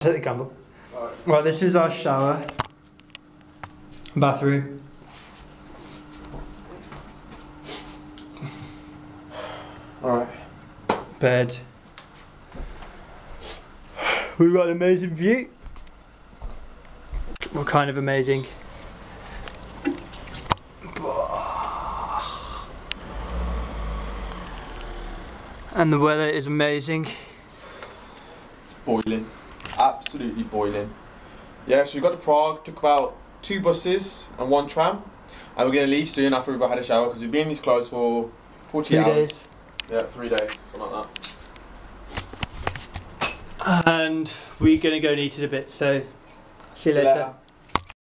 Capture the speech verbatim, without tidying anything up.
Hit the candle. Right. Right, this is our shower. Bathroom. Alright. Bed. We've got an amazing view. What kind of amazing? And the weather is amazing. It's boiling. Absolutely boiling. Yeah, so we got to Prague, took about two buses and one tram. And we're going to leave soon after we've had a shower because we've been in these clothes for forty Two hours. days. Yeah, three days, something like that. And we're gonna go and eat it a bit, so see you See you later. later.